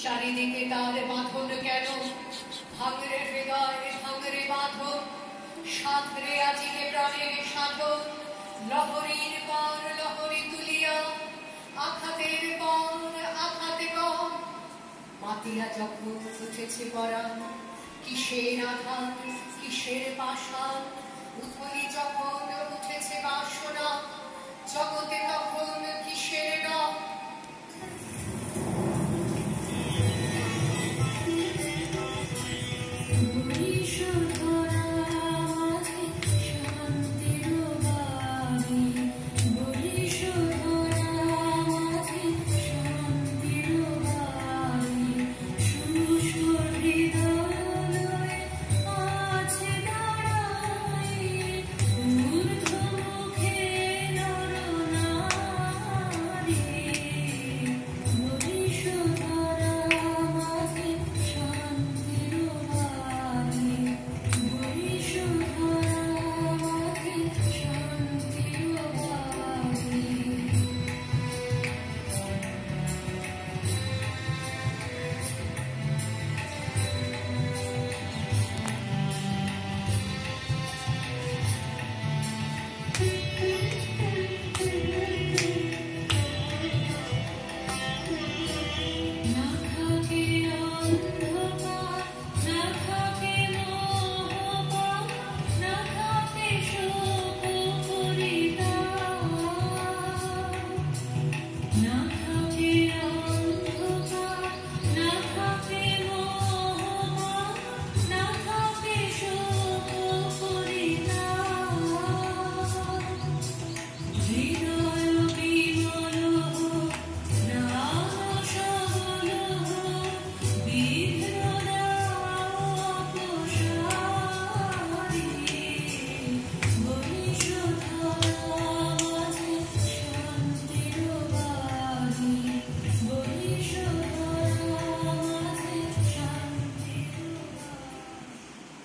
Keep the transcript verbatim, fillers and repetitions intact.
চারিদিকে তার বাঁধন কেন, ভাঙরে হৃদয় ভাঙরে বাঁধন, সাধরে আজিকে প্রাণের সাধন, লহরীর পর লহরী তুলিয়া আঘাতের পর আঘাতে কম। মাতিয়া যখন উঠেছে পরাণ, কিসের আঘাত কিসের পাষাণ, উথলি যখন উঠেছে বাসনা, জগতে তখন কিসের ডর।